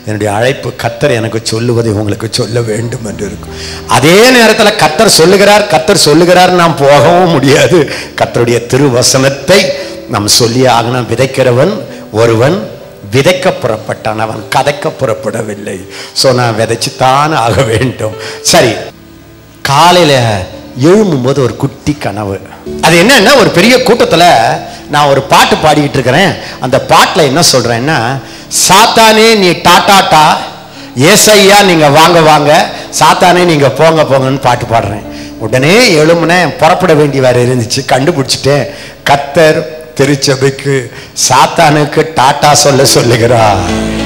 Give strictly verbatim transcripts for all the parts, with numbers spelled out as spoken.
என்னுடைய அழைப்பு கர்த்தர் எனக்கு சொல்லுவதை உங்களுக்கு சொல்ல வேண்டும் என்று இருக்கும். அதே நேரத்தில் கர்த்தர் சொல்லுகிறார் கர்த்தர் சொல்லுகிறார் நாம் போகவும் முடியாது. கர்த்தருடைய திருவசனத்தை நாம் சொல்லி ஆகணும். விதைக்கிறவன் ஒருவன், விதைக்க புறப்பட்டான், அவன் கதைக்க புறப்படவில்லை. ஸோ நான் விதைச்சுத்தான் ஆக வேண்டும். சரி, காலையில் எழும்பும் போது ஒரு குட்டி கனவு. அது என்னன்னா, ஒரு பெரிய கூட்டத்தில் நான் ஒரு பாட்டு பாடிக்கிட்டு இருக்கிறேன். அந்த பாட்டில் என்ன சொல்றேன்னா, சாத்தானே நீ டாட்டாட்டா, ஏசையா நீங்க வாங்க வாங்க, சாத்தானே நீங்க போங்க போங்கன்னு பாட்டு பாடுறேன். உடனே எழும்புனேன், புறப்பட வேண்டி வேற இருந்துச்சு, கண்டுபிடிச்சிட்டேன். கர்த்தர் திருச்சபைக்கு சாத்தானுக்கு டாட்டா சொல்ல சொல்லுகிறார்.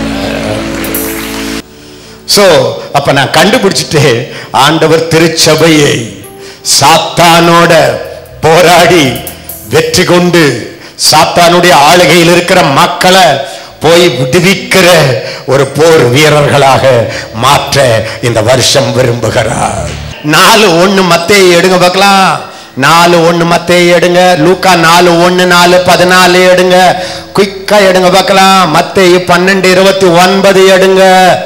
சோ அப்ப நான் கண்டுபிடிச்சிட்டு, ஆண்டவர் திருச்சபையை சாத்தானோட போராடி வெற்றி கொண்டு சாத்தானுடைய ஆளுகையில் இருக்கிற மக்களை போய் விடுவிக்கிற ஒரு போர் வீரர்களாக மாற்ற இந்த வருஷம் விரும்புகிறார். நாலு ஒண்ணு மத்தேயு எடுங்க பார்க்கலாம். நாலு ஒண்ணு மத்தேயு எடுங்க. லூக்கா நாலு ஒண்ணு நாலு பதினாலு எடுங்க. குயிக்கா எடுங்க பார்க்கலாம். மத்தேயு பன்னெண்டு இருபத்தி ஒன்பது எடுங்க.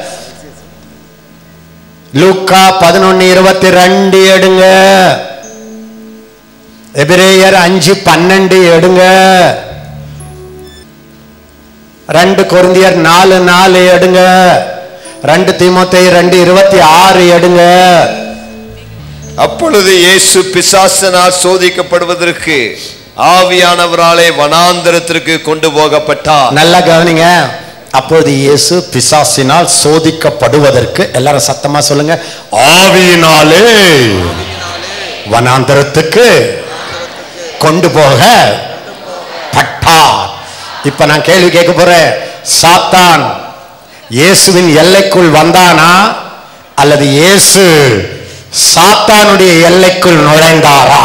லூக்கா பதினொன்னு இருபத்தி ரெண்டு எடுங்க. எபிரேயர் அஞ்சு பன்னெண்டு எடுங்க. ரெண்டு கொரிந்தியர் நாலு நாலு எடுங்க. ரெண்டு தீமோத்தேயு ரெண்டு இருபத்தி ஆறு எடுங்க. அப்பொழுது இயேசு பிசாசினால் சோதிக்கப்படுவதற்கு ஆவியானவராலே வனாந்தரத்திற்கு கொண்டு போகப்பட்டார். நல்லா கவனிங்க. அப்போது இயேசு பிசாசினால் சோதிக்கப்படுவதற்கு, எல்லாரும் சத்தமா சொல்லுங்க, ஆவியினாலே வனாந்தரத்துக்கு கொண்டு போக பட்டார். இப்ப நான் கேள்வி கேட்க போறேன். சாத்தான் இயேசுவின் எல்லைக்குள் வந்தானா அல்லது இயேசு சாத்தானுடைய எல்லைக்குள் நுழைந்தாரா?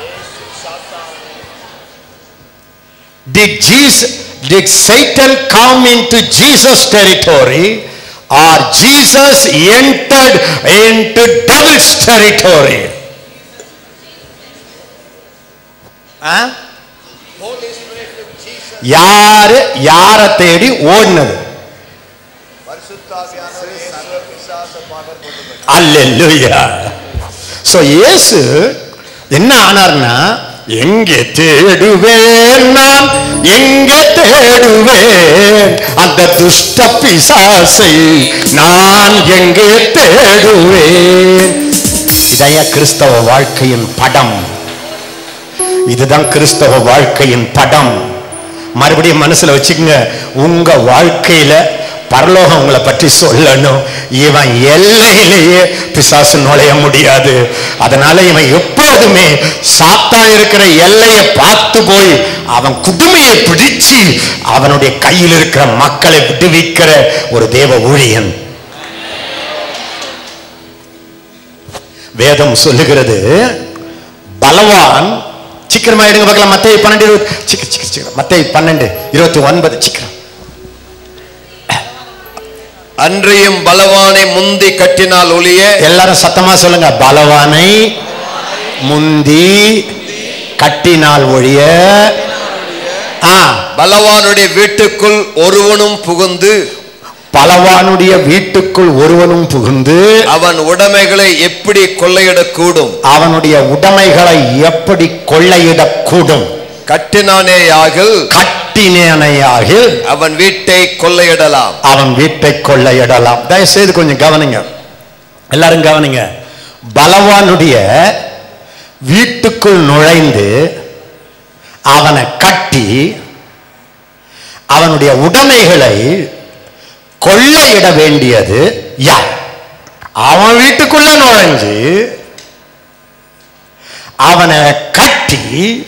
Did Jesus Did Satan come into Jesus' territory, or Jesus entered into devil's territory? யாரு யார தேடி ஓடினது? அல்லேலூயா. சோ இயேசு என்ன ஆனார்னா, எங்கே தேடுவேன் நான், எங்கே தேடுவேன் அந்த துஷ்ட பிசாசை நான் எங்கே தேடுவேன்? இதான் கிறிஸ்தவ வாழ்க்கையின் படம். இதுதான் கிறிஸ்தவ வாழ்க்கையின் படம். மறுபடியும் மனசுல வச்சுக்கங்க. உங்க வாழ்க்கையில பரலோகம் உங்களை பற்றி சொல்லணும். இவன் எல்லையிலேயே பிசாசு நுழைய முடியாது. அதனால இவன் எப்போதுமே சாத்தான் இருக்கிற எல்லையை பார்த்து போய் அவன் குடுமையை பிடிச்சு அவனுடைய கையில் இருக்கிற மக்களை விடுவிக்கிற ஒரு தேவ ஊழியன். வேதம் சொல்லுகிறது, பலவான், சீக்கிரமா எடுங்க பார்க்கலாம். மத்தேயு பன்னெண்டு இருபது மத்தேயு பன்னெண்டு இருபத்தி ஒன்பது சீக்கிரம். அன்றையும் பலவானை முந்தி கட்டினால் ஒழிய, எல்லாரும் சத்தமா சொல்லுங்க, பலவானை முந்தி கட்டினால் ஒழிய பலவானுடைய வீட்டுக்குள் ஒருவனும் புகுந்து பலவானுடைய வீட்டுக்குள் ஒருவனும் புகுந்து அவன் உடைமைகளை எப்படி கொள்ளையிடக்கூடும்? அவனுடைய உடைமைகளை எப்படி கொள்ளையிடக்கூடும்? கட்டினானேயாகில் கட்டினேனையாகில் அவன் வீட்டை கொள்ளையிடலாம். அவன் வீட்டை கொள்ளையிடலாம். தயவுசெய்து கொஞ்சம் கவனிங்க, எல்லாரும் கவனிங்க. பலவானுடைய வீட்டுக்குள் நுழைந்து அவனை கட்டி அவனுடைய உடைமைகளை கொள்ளையிட வேண்டியது யார்? அவன் வீட்டுக்குள்ள நுழைஞ்சு அவனை கட்டி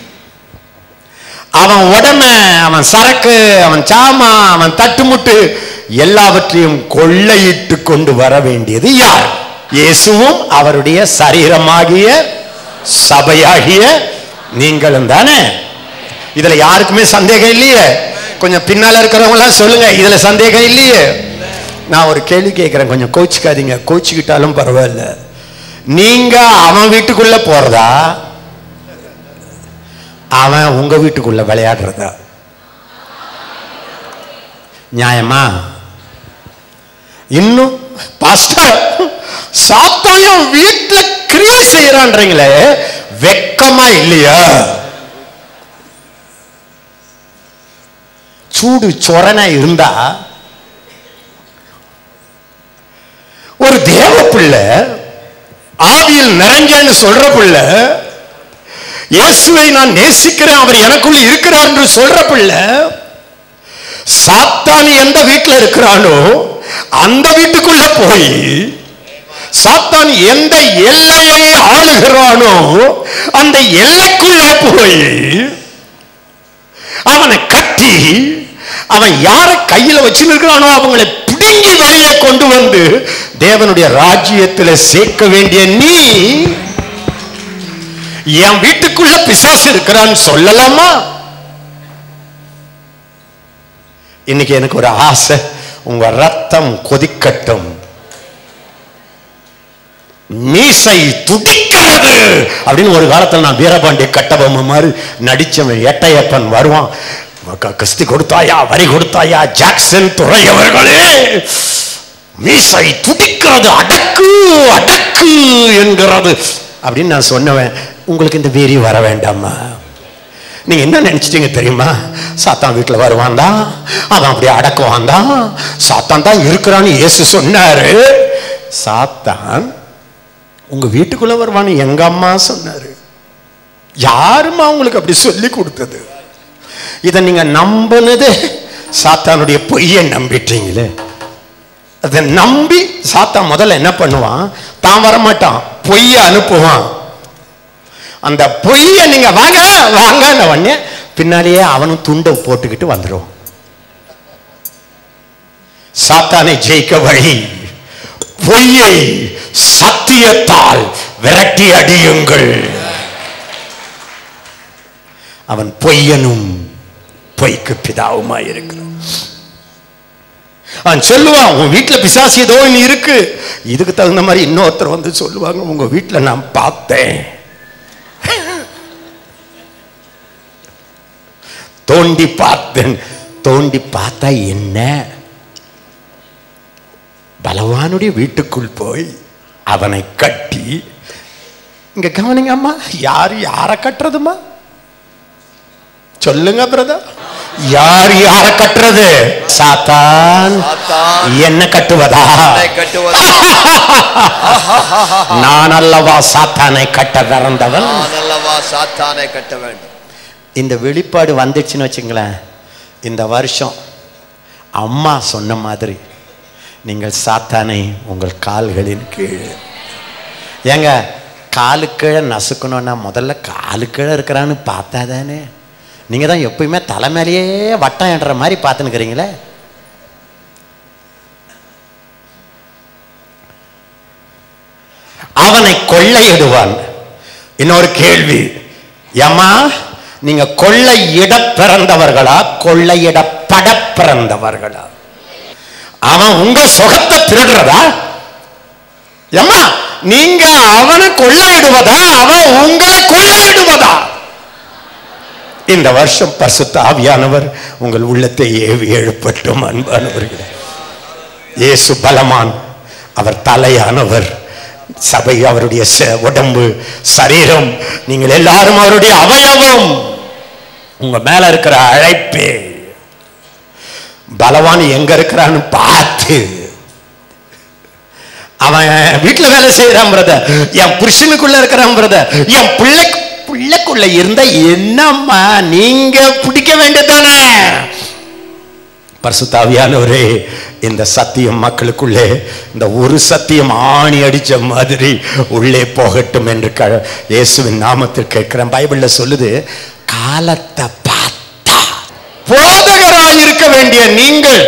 அவன் உடமை, அவன் சரக்கு, அவன் சாமா, அவன் தட்டுமுட்டு எல்லாவற்றையும் கொள்ளையிட்டு கொண்டு வர வேண்டியது யார்? இயேசுவும் அவருடைய சரீரமாகிய சபையாகிய நீங்களும் தானே. இதுல யாருக்குமே சந்தேகம் இல்லையே. கொஞ்சம் பின்னால இருக்கிறவங்க எல்லாம் சொல்லுங்க, இதுல சந்தேகம் இல்லையே. நான் ஒரு கேள்வி கேட்கிறேன், கொஞ்சம் கோச்சிக்காதீங்க, கோச்சிக்கிட்டாலும் பரவாயில்ல. நீங்க அவன் வீட்டுக்குள்ள போறதா, அவன் உங்க வீட்டுக்குள்ள விளையாடுறதா? நியாயமா? இன்னும் பாஸ்டர் சாத்தானும் வீட்டுல கிரியை செய்யறான்றீங்களே, வெக்கமா இல்லையா? சூடு சொரணை இருந்தா ஒரு தேவ பிள்ளை, ஆவியில் நிறைஞ்சேன்னு சொல்ற பிள்ளை, இயேசுவை நான் நேசிக்கிறேன், அவர் எனக்குள்ள இருக்கிறார் என்று சொல்ற பிள்ளை, சாத்தான் எந்த வீட்டில் இருக்கிறானோ அந்த வீட்டுக்குள்ள போய் சாத்தான் எந்த எல்லையை ஆளுகிறானோ அந்த எல்லைக்குள்ள போய் அவனை கட்டி அவன் யாரை கையில வச்சிருக்கிறானோ அவங்களை பிடுங்கி வெளியே கொண்டு வந்து தேவனுடைய ராஜ்யத்தில் சேர்க்க வேண்டிய நீ என் வீட்டுக்குள்ள பிசாசு இருக்கிறான்னு சொல்லலாமா? இன்னைக்கு எனக்கு ஒரு ஆசை, உங்க ரத்தம் கொதிக்கட்டும், மீசை துடிக்கிறது அப்படின்னு. ஒரு காலத்தில் நான் வீரபாண்டிய கட்டபொம்மை மாதிரி நடிச்சவன் எட்டையப்பன் வருவான், கஸ்தி கொடுத்தாயா, வரி கொடுத்தாயா, ஜாக்சன் துறை அவர்களே, மீசை துடிக்கிறது, அடக்கு அடக்கு என்கிறது அப்படின்னு நான் சொன்னவன். உங்களுக்கு இந்த வெறி வர வேண்டாமா? நீங்க என்ன நினைச்சிட்டீங்க தெரியுமா? சாத்தான் வீட்டுல வருவான் தான், அவன் அப்படியே அடக்குவான் தான், சாத்தான் தான் இருக்கிறான்னு இயேசு சொன்னாரு. சாத்தான் உங்க வீட்டுக்குள்ள வருவான்னு எங்க அம்மா சொன்னாரு. யாருமா உங்களுக்கு அப்படி சொல்லி கொடுத்தது? இதை நீங்க நம்பினது சாத்தானுடைய பொய்யை நம்பிட்டீங்களே. அதை நம்பி சாத்தான் முதல்ல என்ன பண்ணுவான், தான் வரமாட்டான், பொய்ய அனுப்புவான். அந்த பொய்ய நீங்க வாங்க வாங்க உடனே பின்னாலேயே அவனும் துண்டை போட்டுக்கிட்டு வந்துடும். சாத்தானை ஜெயிக்க வழி பொய்யை சத்தியத்தால் விரட்டி அடியுங்கள். அவன் பொய்யனும் பொய்க்கு பிதாவுமாய் இருக்கிறான். அவன் சொல்லுவான், உன் வீட்டுல பிசாசு ஏதோ நீ இருக்கு. இதுக்கு தகுந்த மாதிரி இன்னொருத்தர் வந்து சொல்லுவாங்க, உங்க வீட்டுல நான் பார்த்தேன், தோண்டி பார்த்தேன். தோண்டி பார்த்தா என்ன? பலவானுடைய வீட்டுக்குள் போய் அவனை கட்டி, இங்க கவனிங்க அம்மா, யாரு யார கட்டுறதுமா? சொல்லுங்க பிரதர், யார் யார கட்டுறது? சாத்தான் என்ன கட்டுவதா? நான் அல்லவா சாத்தானை கட்ட பிறந்தவன், நான் அல்லவா சாத்தானை கட்ட வேண்டும். இந்த வெளிப்பாடு வந்துச்சுன்னு வச்சுங்களேன், இந்த வருஷம் அம்மா சொன்ன மாதிரி நீங்கள் சாத்தானை உங்கள் கால்களின் கீழ். ஏங்க, காலு கீழே நசுக்கணும்னா முதல்ல காலு கீழே இருக்கிறான்னு பார்த்தா தானே. நீங்க தான் எப்பயுமே தலைமையிலேயே வட்டம் என்ற மாதிரி பார்த்துன்னுக்கிறீங்களே. அவனை கொள்ளையிடுவான். இன்னொரு கேள்வி, ஏம்மா நீங்க கொள்ளையிட பிறந்தவர்களா கொள்ளையிடப்பட பிறந்தவர்களா? அவன் உங்க சுகத்தை திருடுறதா? ஏம்மா நீங்க அவனை கொள்ளையிடுவதா அவன் உங்களை கொள்ளையிடுவதா? இந்த வருஷம் பரிசுத்த ஆவியானவர் உங்கள் உள்ளத்தை ஏவி எழுப்பட்டும். அன்பானவர்களே, இயேசு பலமான், அவர் தலையானவர், சபை அவருடைய உடம்பு, சரீரம், நீங்கள் எல்லாரும் அவருடைய அவயவம். உங்க மேல இருக்கிற அழைப்பே பலவான் எங்க இருக்கிறான்னு பார்த்து, அவன் வீட்டுல வேலை செய்யறான் பிரதர், என் புருஷனுக்குள்ள இருக்கிறான் பிரதர், என் பிள்ளை பிள்ளைக்குள்ள இருந்தா என்னம்மா நீங்க பிடிக்க வேண்டியதானே? பரிசுத்த ஆவியானவரே, இந்த சத்தியம் மக்களுக்குள்ளே இந்த ஒரு சத்தியம் ஆணி அடிச்ச மாதிரி உள்ளே போகட்டும் என்று இயேசுவின் நாமத்தில் கேட்கிறேன். பைபிள்ல சொல்லுது, காலத்தை பார்த்தா போதகராய் இருக்க வேண்டிய நீங்கள்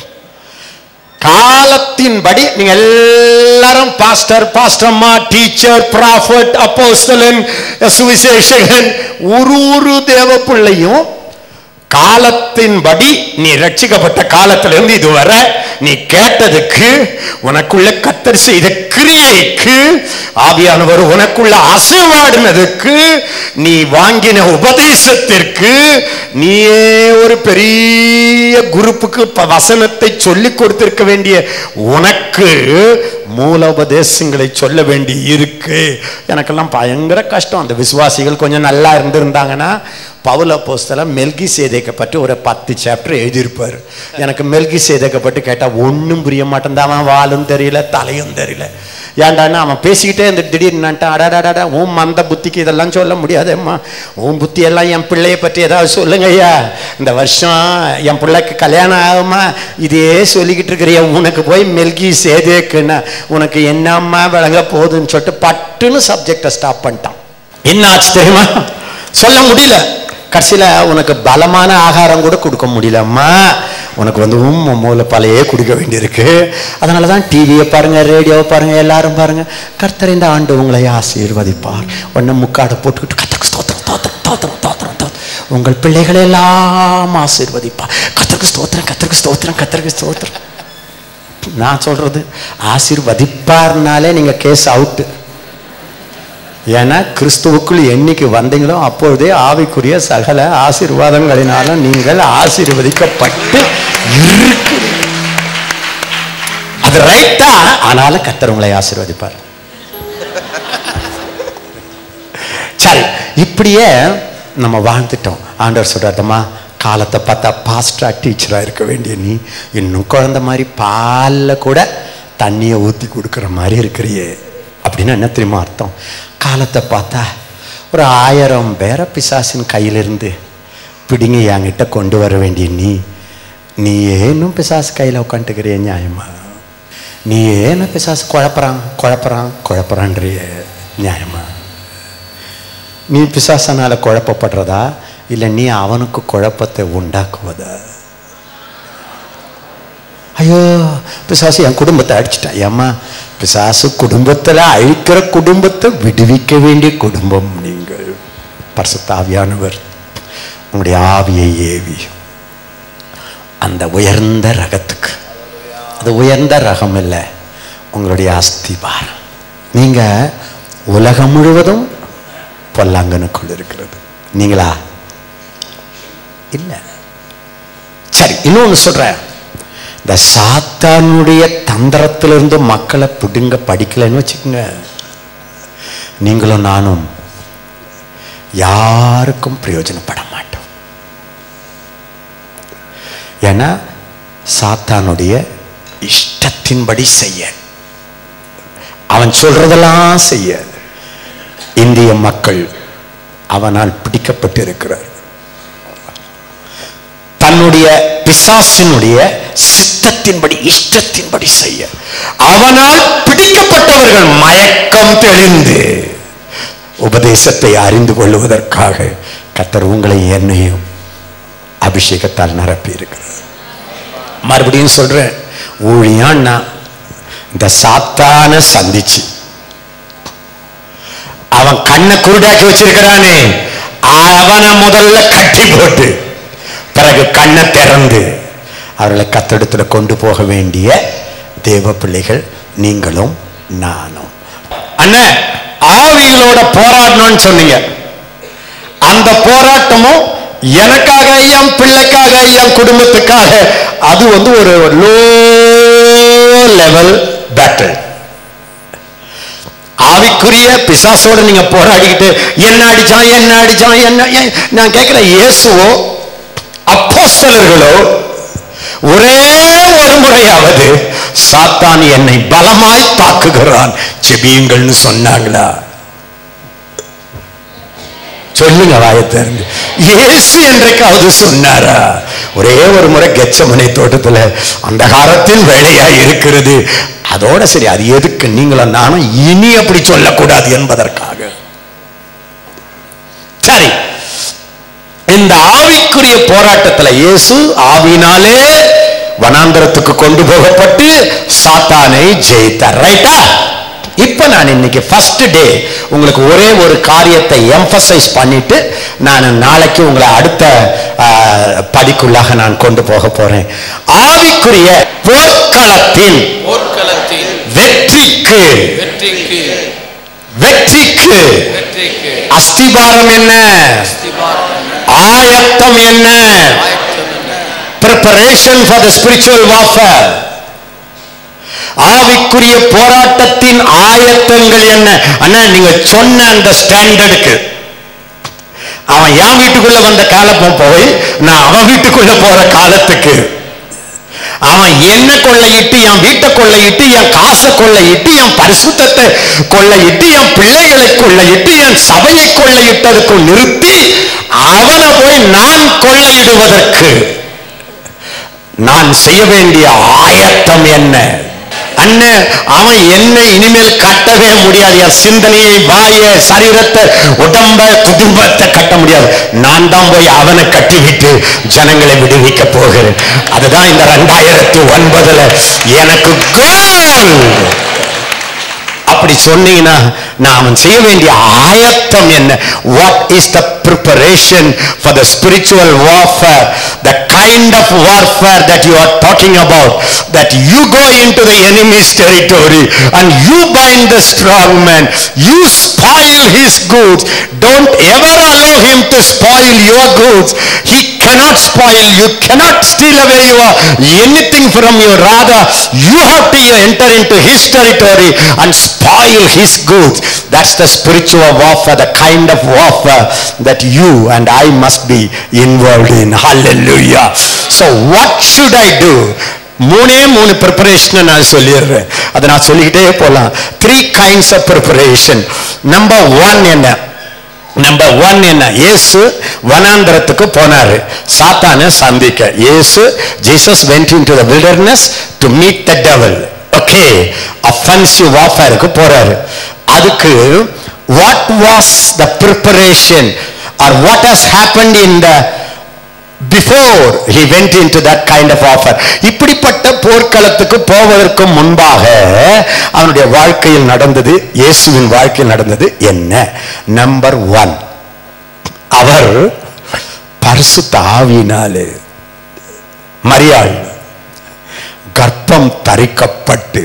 காலத்தின்படி நீங்க எல்லாரும் பாஸ்டர், பாஸ்டர்மா, டீச்சர், ப்ராஃபட், அப்போஸ்தலன், சுவிசேஷகன், ஒரு ஒரு தேவ பிள்ளையும் காலத்தின்படி நீ ரட்சிக்கப்பட்ட காலத்திலிருந்து இதுவரை நீ கேட்டதுக்கு, உனக்குள்ள கர்த்தர் செய்த கிரியைக்கு, ஆவியானவர் உனக்குள்ள அசைவாடினதுக்கு, நீ வாங்கின உபதேசத்திற்கு, நீயே ஒரு பெரிய குரூப்புக்கு வசனத்தை சொல்லிக் கொடுத்திருக்க வேண்டிய உனக்கு மூல உபதேசங்களை சொல்ல வேண்டி இருக்கு. எனக்கெல்லாம் பயங்கர கஷ்டம். அந்த விசுவாசிகள் கொஞ்சம் நல்லா இருந்திருந்தாங்கன்னா பவுல் அப்போஸ்தலன் மெல்கி சேதேக்கை பற்றி ஒரு பத்து சாப்டர் எழுதியிருப்பார். எனக்கு மெல்கி சேதேக்கை பற்றி கேட்டால் ஒன்றும் புரிய மாட்டேன். அவன் வாலும் தெரியல, தலையும் தெரியல. ஏன்டான்னா அவன் பேசிக்கிட்டே இந்த திடீர்னுட்டா, அடாடாடா உன் மந்த புத்திக்கு இதெல்லாம் சொல்ல முடியாதேம்மா, உன் புத்தி எல்லாம் என் பிள்ளையை பற்றி ஏதாவது சொல்லுங்க ஐயா, இந்த வருஷம் என் பிள்ளைக்கு கல்யாணம் ஆகுமா, இதே சொல்லிக்கிட்டு இருக்கிறிய, உனக்கு போய் மெல்கி சேதேக்குன்னா உனக்கு என்னம்மா விளங்க போகுதுன்னு சொல்லிட்டு பட்டுன்னு சப்ஜெக்டை ஸ்டாப் பண்ணிட்டான். என்ன ஆச்சு தெரியுமா? சொல்ல முடியல. கடைசியில் உனக்கு பலமான ஆகாரம் கூட கொடுக்க முடியலம்மா, உனக்கு வந்து உம் மூல பழையே கொடுக்க வேண்டியிருக்கு. அதனால தான் டிவியை பாருங்க, ரேடியோவை பாருங்க, எல்லாரும் பாருங்க. கர்த்தர் இந்த ஆண்டு உங்களை ஆசீர்வதிப்பார். உன்னை முக்காடை போட்டுக்கிட்டு கர்த்தருக்கு ஸ்தோத்திரம் ஸ்தோத்திரம் ஸ்தோத்திரம் ஸ்தோத்திரம் ஸ்தோத்திரம், உங்கள் பிள்ளைகளை எல்லாம் ஆசீர்வதிப்பார். கர்த்தருக்கு ஸ்தோத்திரம் கர்த்தருக்கு ஸ்தோத்திரம் கர்த்தருக்கு ஸ்தோத்திரம். நான் சொல்றது ஆசீர்வதிப்பார்னாலே நீங்க கேஸ் அவுட்டு. ஏன்னா கிறிஸ்துவுக்குள் என்னைக்கு வந்தீங்களோ அப்பொழுதே ஆவிக்குரிய சகல ஆசீர்வாதங்களினாலும் நீங்கள் ஆசீர்வதிக்கப்பட்டு இருக்கு. அது ரைட்டா? ஆனாலும் கர்த்தர் உங்களை ஆசீர்வதிப்பார். சரி, இப்படியே நம்ம வாழ்ந்துட்டோம். ஆண்டவர் சொல்றாருமா, காலத்தை பார்த்தா பாஸ்டரா டீச்சரா இருக்க வேண்டிய நீ இன்னும் குழந்தை மாதிரி பாலில் கூட தண்ணியை ஊற்றி கொடுக்குற மாதிரி இருக்கிறியே. அப்படின்னா என்ன தெரியுமா அர்த்தம்? காலத்தை பார்த்தா ஒரு ஆயிரம் பேரை பிசாசின் கையிலிருந்து பிடிங்க என்கிட்ட கொண்டு வர வேண்டிய நீ நீ ஏனும் பிசாசு கையில் உட்காந்துக்கிறிய நியாயமா? நீ ஏன்னு பிசாசு குழப்பறான் குழப்பறான் குழப்பறான்றிய நியாயமா? நீ பிசாசனால குழப்பப்படுறதா இல்லை நீ அவனுக்கு குழப்பத்தை உண்டாக்குவதா? ஐயோ பிசாசு என் குடும்பத்தை அடிச்சிட்டான். ஏம்மா, பிசாசு குடும்பத்தில் அழிக்கிற குடும்பத்தை விடுவிக்க வேண்டிய குடும்பம் நீங்கள். பரிசுத்த ஆவியானவர் உங்களுடைய ஆவியை ஏவி அந்த உயர்ந்த ரகத்துக்கு, அது உயர்ந்த ரகம் இல்லை, உங்களுடைய அஸ்திபாரம். நீங்க உலகம் முழுவதும் பொல்லாங்கனுக்குள் இருக்கிறது, நீங்களா இல்லை. சரி, இன்னொன்னு சொல்றேன். இந்த சாத்தானுடைய தந்திரத்திலிருந்து மக்களை பிடுங்க படிக்கலைன்னு வச்சுக்கோங்க, நீங்களும் நானும் யாருக்கும் பிரயோஜனப்பட மாட்டோம். ஏன்னா சாத்தானுடைய இஷ்டத்தின்படி செய்ய, அவன் சொல்றதெல்லாம் செய்ய இந்திய மக்கள் அவனால் பிடிக்கப்பட்டு இருக்கிறார். தன்னுடைய பிசாசினுடைய சித்தத்தின்படி இஷ்டத்தின்படி செய்ய அவனால் பிடிக்கப்பட்டவர்கள் மயக்கம் தெளிந்து உபதேசத்தை அறிந்து கொள்வதற்காக கர்த்தர் உங்களை என்னையும் அபிஷேகத்தால் நிரப்பி இருக்கிறார். மறுபடியும் சொல்றேன், ஊழியான்னா இந்த சாத்தான சந்திச்சு அவன் கண்ணை குருடாக்கி வச்சிருக்கிறானே, அவனை முதல்ல கட்டி போட்டு பிறகு கண்ணை திறந்து அவர்களை கத்தெடுத்துல கொண்டு போக வேண்டிய தேவ பிள்ளைகள் நீங்களும் நானும். அண்ணா, ஆவிகளோட போராடணும்னு சொன்னீங்க. அந்த போராட்டமும் எனக்காக, என் பிள்ளைக்காக, என் குடும்பத்துக்காக, அது வந்து ஒரு லோ லெவல் பேட்டில். ஆவிக்குரிய பிசாசோட நீங்க போராடிக்கிட்டு என்ன அடிச்சான் என்ன அடிச்சான் என்ன, நான் கேட்கிறேன், இயேசுவோ அப்போஸ்தலர்களோ ஒரே ஒரு முறையாவது சாத்தான் என்னை பலமாய் தாக்குகிறான் ஜெபியுங்கள்னு சொன்னாங்களா? சொல்லுங்க வாயத்திறந்து. இயேசு என்றைக்காவது சொன்னாரா? ஒரே ஒரு முறை கெத்செமனே தோட்டத்துல அந்தகாரத்தின் வேலையா இருக்கிறது, அதோட சரி. அது எதுக்கு நீங்களும் நானும் இனி அப்படி சொல்லக்கூடாது என்பதற்காக. சரி, இந்த ஆவிக்குரிய போராட்டத்தில் இயேசு ஆவினாலே வனாந்தரத்துக்கு கொண்டு போகப்பட்டு சாத்தானை ஜெயித்தார். ரைட்டா? இப்ப நான் இன்னைக்கு ஃபர்ஸ்ட் டே உங்களுக்கு ஒரே ஒரு காரியத்தை எம்பசைஸ் பண்ணிட்டு நான் நாளைக்கு உங்களை அடுத்த படிக்குள்ளாக நான் கொண்டு போக போறேன். ஆவிக்குரிய போர்க்களத்தின் போர்க்களத்தின் வெற்றிக்கு வெற்றிக்கு வெற்றிக்கு வெற்றிக்கு அஸ்திபாரம் என்ன? அஸ்திபாரம் ஆயத்தம் என்ன? ஆயத்தம் என்ன? preparation for the spiritual warfare. ஆவிக்குரிய போராட்டத்தின் ஆயத்தங்கள் என்ன? அண்ணா நீங்க சொன்ன அந்த ஸ்டாண்டர்டுக்கு அவன் என் வீட்டுக்குள்ள வந்த காலம் போய் நான் அவன் வீட்டுக்குள்ள போற காலத்துக்கு, அவன் என்ன கொள்ளையிட்டு என் வீட்டை கொள்ளையிட்டு என் காசை கொள்ளையிட்டு என் பரிசுத்தத்தை கொள்ளையிட்டு என் பிள்ளைகளை கொள்ளையிட்டு என் சபையை கொள்ளையிட்டதுக்கு நிறுத்தி அவனை போய் நான் கொள்ளையிடுவதற்கு நான் செய்ய வேண்டிய ஆயத்தம் என்ன? அண்ணன் அவன் என்ன இனிமேல் கட்டவே முடியாது. என் சிந்தனையை, வாய, சரீரத்தை, உடம்ப, குடும்பத்தை கட்ட முடியாது. நான் தான் போய் அவனை கட்டிவிட்டு ஜனங்களை விடுவிக்க போகிறேன். அதுதான் இந்த ரெண்டாயிரத்தி ஒன்பதுல எனக்கு கோல். அப்படி சொன்னீங்கன்னா நான் அவன் செய்ய வேண்டிய ஆயத்தம் என்ன? What is the preparation for the spiritual warfare? The kind of warfare that you are talking about, that you go into the enemy's territory and you bind the strong man, you spoil his goods. Don't ever allow him to spoil your goods. He cannot spoil, you cannot steal away your anything from you. Rather you have to enter into his territory and spoil his goods. That's the spiritual warfare, the kind of warfare that you and I must be involved in. Hallelujah. So what should I do? மூணே மூணு preparation நான் சொல்லிடுறேன். அதை நான் சொல்லிக்கிட்டே போலாம். Three kinds of preparation. Number one என்ன? Number one என்ன? இயேசு வனாந்தரத்துக்கு போனாரு சாத்தானை சந்திக்க. Yesu Jesus went into the wilderness to meet the devil. Okay, offensive warfareக்கு போறாரு. அதுக்கு what was the preparation or what has happened in the before he went into that kind of offer? இப்படிப்பட்ட போர்க்களத்துக்கு போவதற்கு முன்பாக அவனுடைய வாழ்க்கையில் நடந்தது, இயேசுவின் வாழ்க்கையில் நடந்தது என்ன? நம்பர் ஒன், அவர் பரிசுத்த ஆவியினாலே மரியாள் கர்ப்பம் தரிக்கப்பட்டு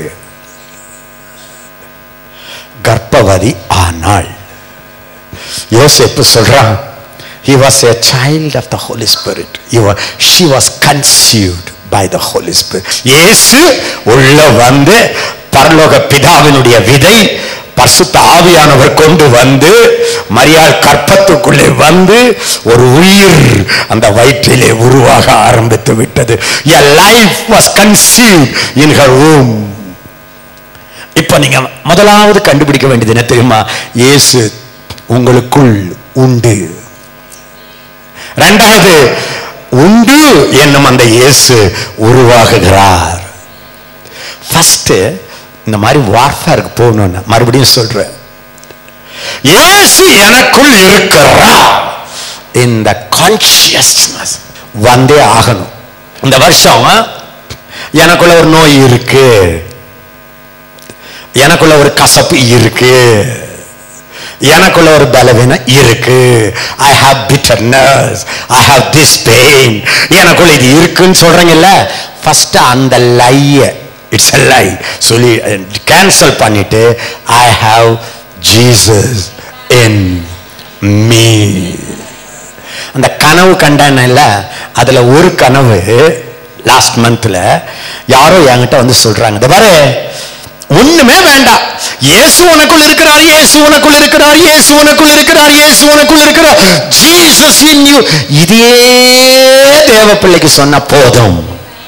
கர்ப்பவதி ஆனாள். யோசேப்பு சொல்றான், he was a child of the Holy Spirit. He was, she was conceived by the Holy Spirit. இயேசு உள்ள வந்து பரலோக பிதாவினுடைய விதை பரிசுத்த ஆவியானவர் கொண்டு வந்து மரியாள் கற்பத்துக்குள்ளே வந்து ஒரு உயிர் அந்த வயிற்றிலே உருவாக ஆரம்பித்து விட்டது. A life was conceived in her womb. இப்ப நீங்க முதலாவது கண்டுபிடிக்க வேண்டியது என்ன தெரியுமா? இயேசு உங்களுக்குள் உண்டு. இரண்டாவது, உண்டு என்னும் அந்த இயேசு உருவாகுகிறார். ஃபர்ஸ்ட் இந்த மாதிரி வார்ஃபேருக்கு போகணும்னா மறுபடியும் சொல்றேன், இயேசு எனக்குள் இருக்கிறார். இந்த கான்சியஸ்னஸ் வந்தே ஆகணும். இந்த வருஷம் எனக்குள்ள ஒரு நோய் இருக்கு, எனக்குள்ள ஒரு கசப்பு இருக்கு, எனக்குள்ள ஒரு பலவீனம் இருக்கு, I have bitterness, I have this pain, எனக்குள்ள இது இருக்குன்னு சொல்றீங்கல்ல, ஃபர்ஸ்ட் அந்த லைய, இட்ஸ் a lie சொல்லி கேன்சல் பண்ணிட்டு I have Jesus in me. அந்த கனவு கண்டானல்ல, அதுல ஒரு கனவு லாஸ்ட் மந்த்ல யாரோ என்கிட்ட வந்து சொல்றாங்க, இந்த பாரு ஒண்ணுமே வேண்டாம், இயேசு உனக்குள் இருக்கிறார், இயேசு உனக்குள் இருக்கிறார், இயேசு உனக்குள் இருக்கிறார், இயேசு உனக்குள் இருக்கிறார், ஜீசஸ் இன் யூ. இதே தேவ பிள்ளைக்கு சொன்ன போதும்.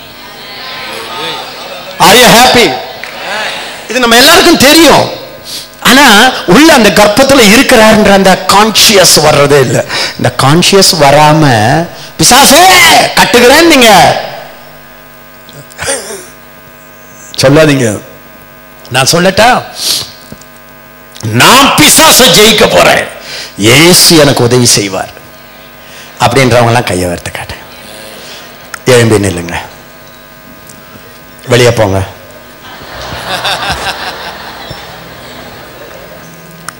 Are you happy? இது நம்ம எல்லாருக்கும் தெரியும். ஆனா உள்ள அந்த கர்ப்பத்துல இருக்கிறார்ன்ற அந்த கான்சியஸ் வர்றதே இல்லை. இந்த கான்சியஸ் வராம பிசாசே கட்டுகிறேன் நீங்க சொல்லாதீங்க. நான் சொல்லட்டா, நான் பிசாசை ஜெயிக்க போறேன், இயேசு எனக்கு உதவி செய்வார் அப்படின்றவங்க எல்லாம் கையை வர்த்து காட்டேன். எழும்பி நில்லுங்க, வெளியே போங்க.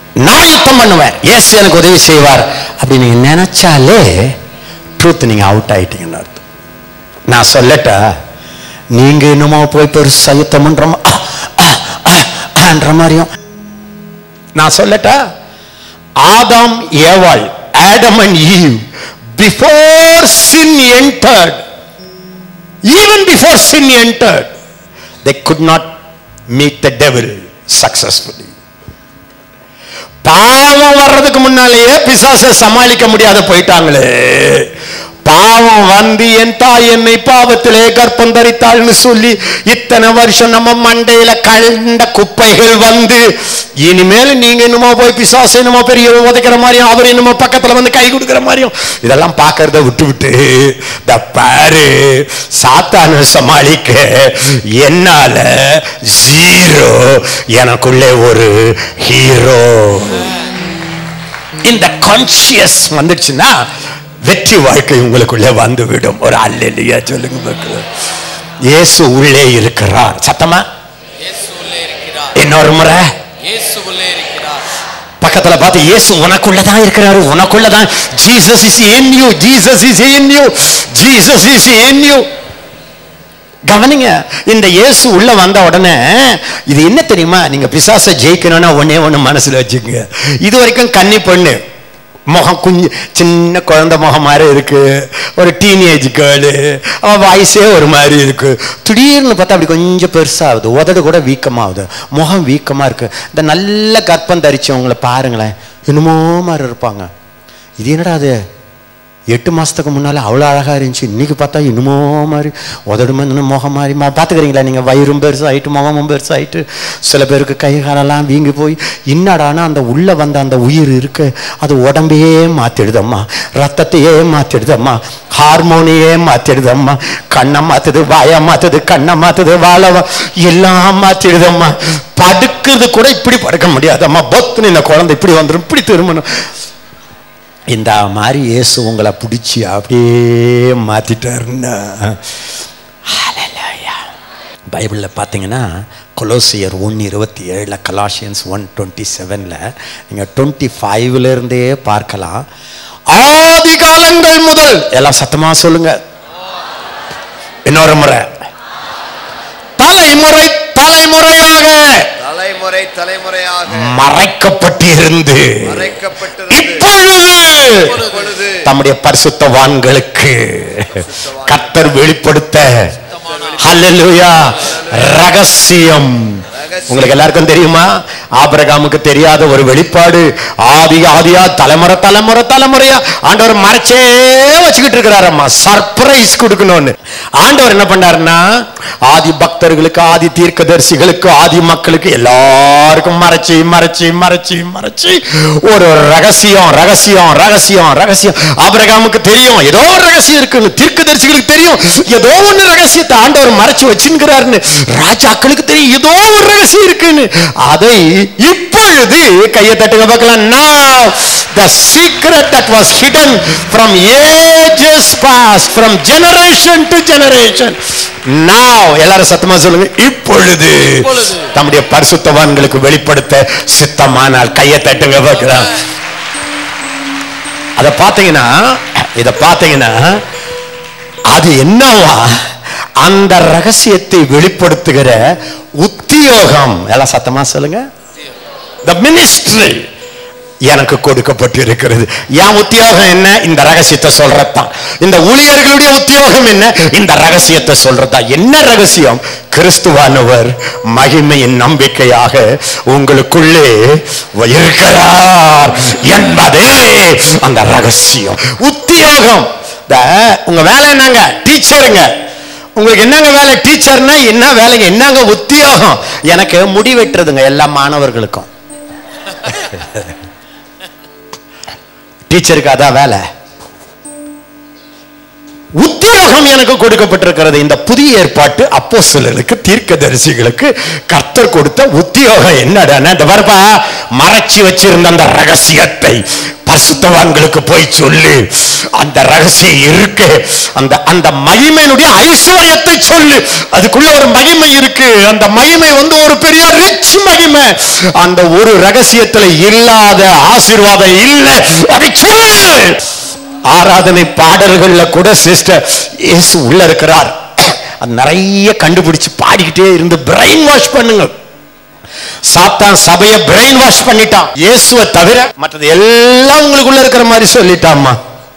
நான் யுத்தம் பண்ணுவேன், இயேசு எனக்கு உதவி செய்வார் அப்படின்னு நீங்க நினைச்சாலே ட்ரூத் நீங்க அவுட் ஆயிட்டீங்கன்னு அர்த்தம். நான் சொல்லட்டா, நீங்க என்னமோ போய் பெருசா யுத்தம் பண்றோம் மாதிரியும். நான் சொல்லட்டா, Aadham Eval, Adam and Eve, before sin entered, even before sin entered, they could not meet the devil successfully. பாவம் வர்றதுக்கு முன்னாலேயே பிசாசை சமாளிக்க முடியாத போயிட்டாங்களே. பாவம் வந்து என் தாய் என்னை பாவத்திலே கர்ப்பம் தரித்தாள்னு சொல்லி இத்தனை வருஷம் நம்ம மண்டையில கண்ட குப்பைகள் வந்து, இனிமேல் நீங்க என்னமோ போய் பிசாசு என்னமோ பெரிய உதைக்கிற மாதிரியும் அவர் என்னமோ பக்கத்துல வந்து கை கொடுக்கிற மாதிரியும் இதெல்லாம் பாக்குறத விட்டு விட்டு த பாரு, சாத்தான சமாளிக்க என்னால ஜீரோ, எனக்குள்ளே ஒரு ஹீரோ. இந்த கான்சியஸ் வந்துடுச்சுன்னா வெற்றி வாழ்க்கை உங்களுக்குள்ளே வந்து விடும். ஒரு அல்லேலூயா சொல்லுங்க மக்களே. இயேசு உள்ளே இருக்கிறார். சத்தமா இயேசு உள்ளே இருக்கிறார். இன்னொரு முறை இயேசு உள்ளே இருக்கிறார். பக்கத்துல பார்த்து, இயேசு உனக்குள்ளதான் இருக்கிறாரு, உனக்குள்ளதான். Jesus is in you, Jesus is in you, Jesus is in you. கவனிங்க, இந்த இயேசு உள்ள வந்த உடனே இது என்ன தெரியுமா, நீங்க பிசாசை ஜெயிக்கணும்னா ஒன்னே ஒண்ணு மனசுல வச்சுக்கோங்க. இது வரைக்கும் கன்னி பொண்ணு முகம் குஞ்சு சின்ன குழந்தை முகம் மாதிரி இருக்கு, ஒரு டீனேஜ் கேர்ளு, அவன் வாய்ஸே ஒரு மாதிரி இருக்கு. திடீர்னு பார்த்தா அப்படி கொஞ்சம் பெருசாகுது, உதடு கூட வீக்கமாகுது, முகம் வீக்கமா இருக்கு. இந்த நல்ல கர்ப்பம் தரிச்சவங்களை பாருங்களேன், என்னமோ மாதிரி இருப்பாங்க. இது என்னடா அது, எட்டு மாசத்துக்கு முன்னால அவ்வளோ அழகா இருந்துச்சு, இன்னைக்கு பார்த்தா இன்னுமோ மாதிரி உதடு மாதிரி முகம் மாதிரி பார்த்துக்கிறீங்களா நீங்க? வயிறும் பெருசாயிட்டு முகமும் பெருசாயிட்டு, சில பேருக்கு கை காலெல்லாம் வீங்கி போய், இன்னடானா அந்த உள்ள வந்த அந்த உயிர் இருக்கு, அது உடம்பையே மாத்திடுதம்மா, ரத்தத்தையே மாத்திடுதம்மா, ஹார்மோனியே மாத்திடுதம்மா, கண்ணை மாத்துது, வாயை மாத்துது, கண்ணை மாத்துது, வாழ எல்லாம் மாத்திடுதம்மா. படுக்கிறது கூட இப்படி படுக்க முடியாதம்மா, பொத்துன்னு இந்த குழந்தை இப்படி வந்துடும், இப்படி திரும்பணும். இந்த மாதிரி இயேசு உங்களை பிடிச்சி அப்படியே மாத்திட்டாருன்னா, பைபிள்ல பார்த்தீங்கன்னா கொலோசியர் ஒன்று இருபத்தி ஏழுல, கொலாசியன்ஸ் ஒன் டுவெண்ட்டி செவன்ல நீங்க டுவெண்ட்டி ஃபைவ்ல இருந்தே பார்க்கலாம். ஆதி காலங்கள் முதல், எல்லாம் சத்தமா சொல்லுங்க, இன்னொரு முறை, தலைமுறை தலைமுறையாக தலைமுறை தலைமுறையாக மறைக்கப்பட்டிருந்து இப்பொழுது தம்முடைய பரிசுத்தவான்களுக்கு கர்த்தர் வெளிப்படுத்த ஹல்லேலூயா ரகசியம். உங்களுக்கு எல்லாருக்கும் தெரியுமா, ஆபிரகாமுக்கு தெரியாத ஒரு வெளிப்பாடு, ஆதி ஆதியா தலைமுறை தலைமுறை தலைமுறையா ஆண்டவர் மறைச்சே வச்சுக்கிட்டு இருக்கிறாரம்மா, சர்ப்ரைஸ் கொடுக்கணும்னு. ஆண்டவர் என்ன பண்ணாருன்னா, ஆதி பக்தர்களுக்கு, ஆதி தீர்க்கதரிசிகளுக்கு, ஆதி மக்களுக்கு எல்லாருக்கும் மறைச்சி மறைச்சி மறைச்சி மறைச்சி ஒரு ரகசியம் ரகசியம் ரகசியம் ரகசியம். ஆபிரகாமுக்கு தெரியும் ஏதோ ஒரு ரகசியம் இருக்குன்னு, தீர்க்கதரிசிகளுக்கு தெரியும் ஏதோ ஒன்னு ரகசியத்தை ஆண்டவர் மறைச்சு வச்சிருக்கிறாருன்னு, ராஜாக்களுக்கு தெரியும் ஏதோ ஒரு ரகசியம் இருக்குன்னு. அதை இப்பொழுது கையை தட்டுங்க பார்க்கலாம். Now the secret that was hidden from ages past, from generation to generation, now எல்லாரும் சத்தமா சொல்லுங்க, இப்பொழுது தம்முடைய பரிசுத்தவான்களுக்கு வெளிப்படுத்த சித்தமானால். கையை தட்டுங்க பார்க்கலாம். அத பாத்தீங்கன்னா, இத பாத்தீங்கன்னா அது என்னவா, அந்த ரகசியத்தை வெளிப்படுத்துகிற உத்தியோகம், எல்லாம் சத்தமா சொல்லுங்க, the ministry எனக்கு கொடுக்கப்பட்டு இருக்கிறது. என் உத்தியோகம் என்ன? இந்த ரகசியத்தை சொல்றதுதான். இந்த ஊழியர்களுடைய உத்தியோகம் என்ன? இந்த ரகசியத்தை சொல்றதுதான். என்ன ரகசியம்? கிறிஸ்துவானவர் மகிமையின் நம்பிக்கையாக உங்களுக்குள்ளே இருக்கிறார் என்பதே அந்த ரகசியம், உத்தியோகம். உங்க வேலை என்னங்க? டீச்சருங்க. உங்களுக்கு என்னங்க வேலை? டீச்சர்னா என்ன வேலைங்க? என்னங்க உத்தியோகம்? எனக்கு முடி வெட்டுறதுங்க எல்லா மாணவர்களுக்கும். டீச்சருக்கு அதான் வேலை. உத்தியோகம் உத்தியோகம் எனக்கு கொடுக்கப்பட்டிருக்கிறது. இந்த புதிய ஏற்பாட்டு அப்போஸ்தலர்களுக்கு தீர்க்கதரிசிகளுக்கு கர்த்தர் கொடுத்த உத்தியோகம் என்னடா? இந்த வரப்பா மறைச்சி வச்சிருந்த அந்த ரகசியத்தை பரிசுத்தவான்களுக்கு போய் சொல்லு. அந்த ரகசியம் இருக்கு. அந்த அந்த மகிமையினுடைய ஐஸ்வர்யத்தை சொல்லு. அதுக்குள்ள ஒரு மகிமை இருக்கு. அந்த மகிமை வந்து ஒரு பெரிய ரிச் மகிமை. அந்த ஒரு ரகசியத்துல இல்லாத ஆசீர்வாதம் இல்லை. அதை சொல்லு. ஆராதனை பாடல்கள்ல கூட சிஸ்டர் இயேசு உள்ள இருக்கிறார், அது நிறைய கண்டுபிடிச்சு பாடிக்கிட்டே இருந்து பிரெயின் வாஷ் பண்ணுங்க. சாத்தான் சபையை பிரெயின் வாஷ் பண்ணிட்டான். இயேசுவை தவிர மற்றது எல்லாம் உங்களுக்குள்ள இருக்கிற மாதிரி சொல்லிட்டாமா.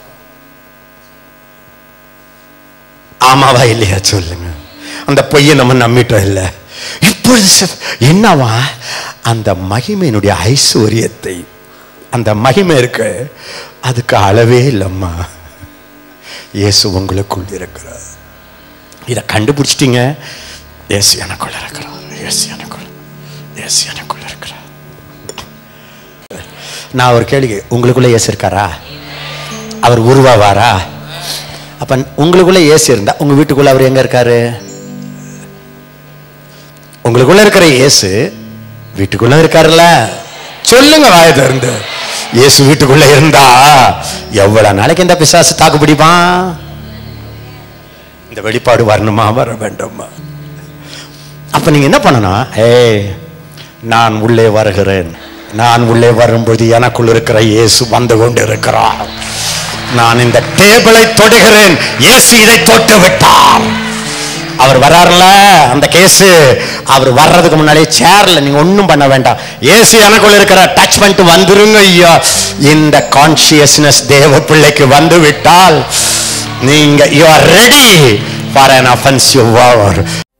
ஆமாவா இல்லையா சொல்லுங்க. அந்த பொய்யை நம்ம நம்பிட்டோம் இல்ல. இப்பொழுது என்னவா? அந்த மகிமையினுடைய ஐஸ்வர்யத்தை, அந்த மகிமை இருக்கு, அதுக்கு அளவே இல்லம்மா. இயேசு உங்களுக்குள் இருக்கிறார். இதை கண்டுபிடிச்சிட்டீங்க. இயேசு எனக்குள்ள இருக்கிறார். இயேசு எனக்குள்ள இயேசு எனக்குள்ள இருக்கிறார். நான் ஒரு கேள்வி, உங்களுக்குள்ள இயேசு இருக்காரா? அவர் உருவாவாரா? அப்ப உங்களுக்குள்ள இயேசு இருந்தா உங்க வீட்டுக்குள்ள அவர் எங்க இருக்காரு? உங்களுக்குள்ள இருக்கிற இயேசு வீட்டுக்குள்ள இருக்காருல்ல? சொல்லுங்க வாயை திறந்து. இயேசு வீட்டுக்குள்ள இருந்தா எவ்வளவு நாளைக்கு இந்த பிசாசு தாக்கு பிடிப்பான்? இந்த வெளிப்பாடு வரணுமா வர வேண்டுமா? அப்ப நீங்க என்ன பண்ணணும்? ஏய், நான் உள்ளே வருகிறேன். நான் உள்ளே வரும்போது எனக்குள் இருக்கிற இயேசு வந்து கொண்டு இருக்கிறார். நான் இந்த டேபிளை தொடுகிறேன், இயேசு இதை தொட்டு விட்டார். அவர் வர்றாருல அந்த கேஸ், அவர் வர்றதுக்கு முன்னாலே சேர்ல நீங்க ஒண்ணும் பண்ண வேண்டாம். இயேசு எனக்குள்ள இருக்கிற டச் பண்ணிட்டு வந்துருங்க ஐயா. இந்த கான்சியஸ்னஸ் தேவ பிள்ளைக்கு வந்து விட்டால் நீங்க you are ready for an offensive war.